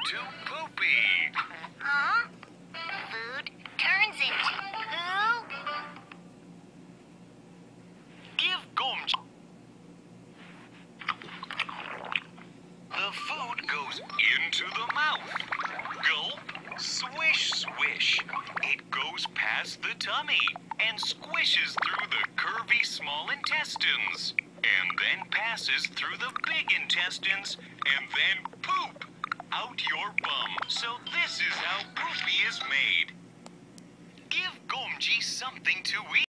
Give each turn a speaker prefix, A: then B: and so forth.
A: into poopy.
B: Huh? Food turns into poo?
A: Give Gumchi. The food goes into the mouth. Gulp, swish, swish. It goes past the tummy and squishes through the curvy small intestines. And then passes through the big intestines and then poop out your bum. So this is how poopy is made. Give Gumchi something to eat.